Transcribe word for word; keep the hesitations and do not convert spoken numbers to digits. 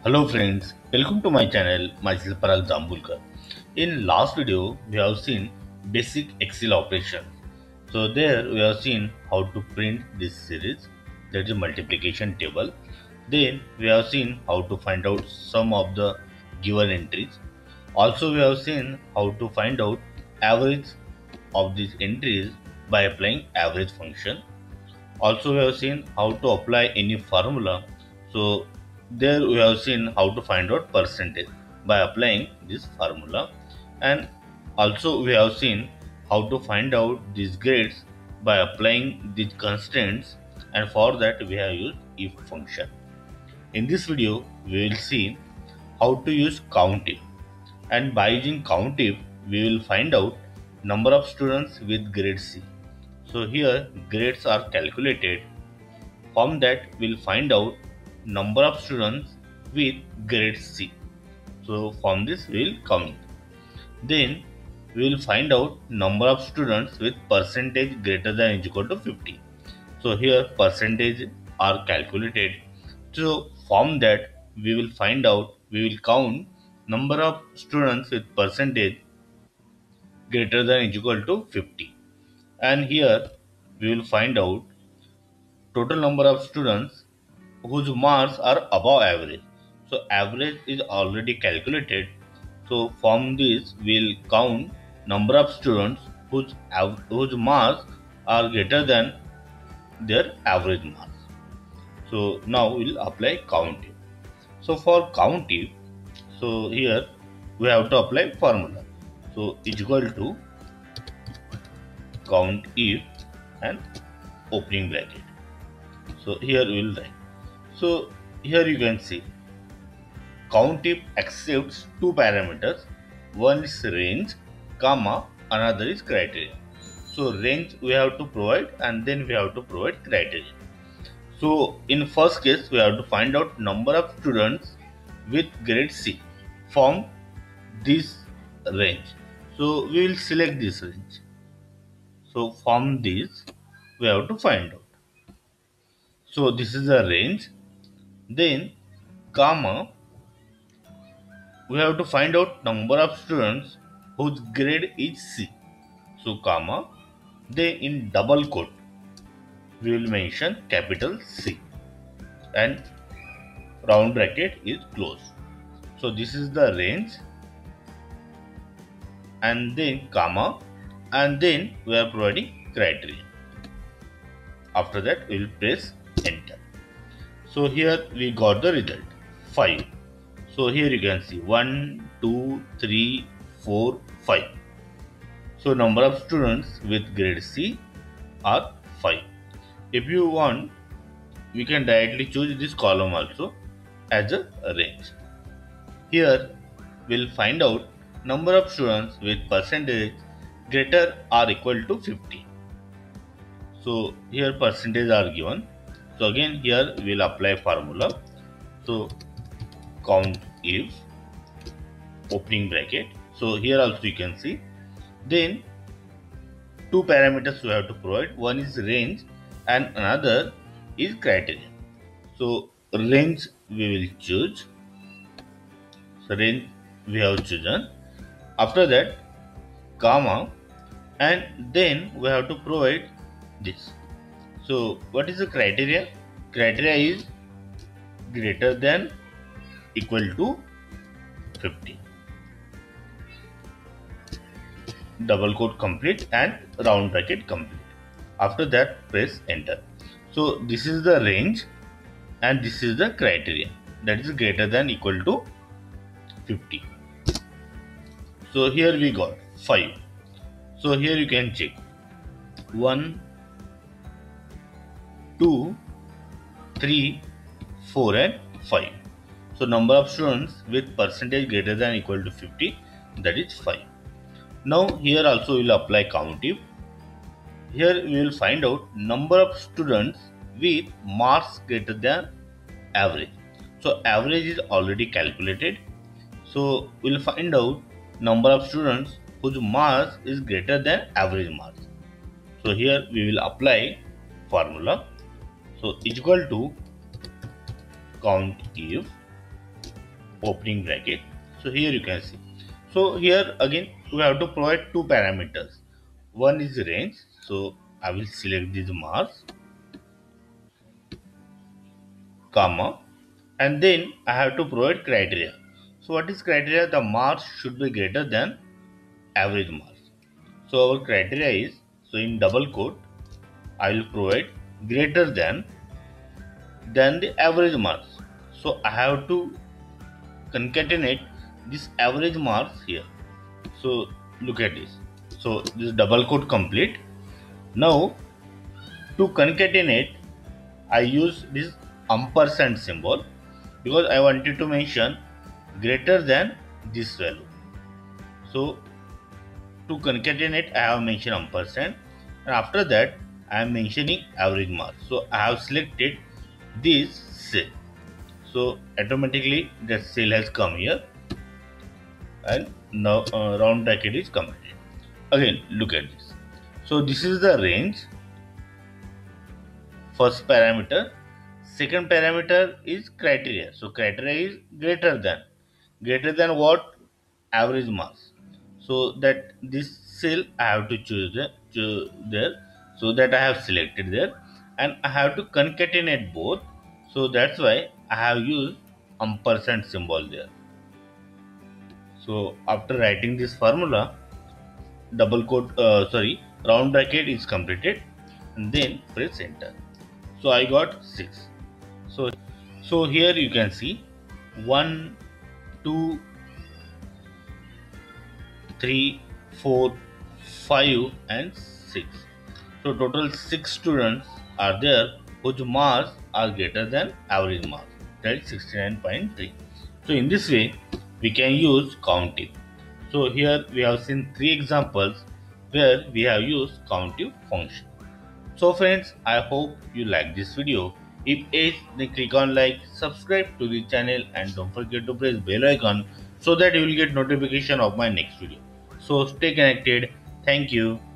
Hello friends, welcome to my channel, myself Parag Jambulkar. In last video, we have seen basic Excel operation. So there we have seen how to print this series, that is multiplication table. Then we have seen how to find out some of the given entries. Also we have seen how to find out average of these entries by applying average function. Also we have seen how to apply any formula. So there we have seen how to find out percentage by applying this formula, and also we have seen how to find out these grades by applying these constraints, and for that we have used if function. In this video we will see how to use COUNTIF, and by using COUNTIF we will find out number of students with grade C. So here grades are calculated. From that we'll find out number of students with grade C. So from this we'll count. Then we'll find out number of students with percentage greater than or equal to fifty. So here percentage are calculated. So from that we will find out, we will count number of students with percentage greater than or equal to fifty. And here we will find out total number of students whose marks are above average. So average is already calculated. So from this we'll count number of students whose av- whose marks are greater than their average marks. So now we'll apply COUNTIF. So for COUNTIF, so here we have to apply formula. So is equal to COUNTIF and opening bracket. So here we will write. So here you can see COUNTIF accepts two parameters. One is range, comma, another is criteria. So range we have to provide, and then we have to provide criteria. So in first case we have to find out number of students with grade C from this range. So we will select this range. So from this we have to find out. So this is the range. Then comma, we have to find out number of students whose grade is C. So comma, then in double quote we will mention capital C, and round bracket is closed. So this is the range, and then comma, and then we are providing criteria. After that we will press enter. So here we got the result five. So here you can see one, two, three, four, five. So number of students with grade C are five. If you want, we can directly choose this column also as a range. Here we'll find out number of students with percentage greater or equal to fifty. So here percentage are given. So again here we'll apply formula. So count if opening bracket. So here also you can see. Then two parameters we have to provide. One is range and another is criteria. So range we will choose. So range we have chosen. After that comma, and then we have to provide this. So what is the criteria? Criteria is greater than equal to fifty. Double quote complete and round bracket complete. After that press enter. So this is the range and this is the criteria, that is greater than equal to fifty. So here we got five. So here you can check one, two, three, four and five. So number of students with percentage greater than equal to fifty, that is five. Now here also we will apply COUNTIF. Here we will find out number of students with marks greater than average. So average is already calculated. So we will find out number of students whose marks is greater than average marks. So here we will apply formula. So is equal to COUNTIF opening bracket. So here you can see. So here again we have to provide two parameters. One is range. So I will select this marks, comma, and then I have to provide criteria. So what is criteria? The marks should be greater than average marks. So our criteria is, so in double quote I will provide greater than than the average marks. So I have to concatenate this average marks here. So look at this. So this double quote complete. Now to concatenate I use this ampersand symbol because I wanted to mention greater than this value. So to concatenate I have mentioned ampersand, and after that I am mentioning average mark. So I have selected this cell. So automatically that cell has come here, and now uh, round bracket is completed. Again look at this. So this is the range, first parameter. Second parameter is criteria. So criteria is greater than. Greater than what? Average marks. So that this cell I have to choose there, choose there. So that I have selected there, and I have to concatenate both. So that's why I have used ampersand symbol there. So after writing this formula, double quote, uh, sorry, round bracket is completed, and then press enter. So I got six. So so here you can see one, two, three, four, five, and six. So total six students are there whose marks are greater than average marks, that is sixty-nine point three. So in this way we can use countif. So here we have seen three examples where we have used countif function. So friends, I hope you like this video. If yes, then click on like, subscribe to the channel, and don't forget to press bell icon so that you will get notification of my next video. So stay connected. Thank you.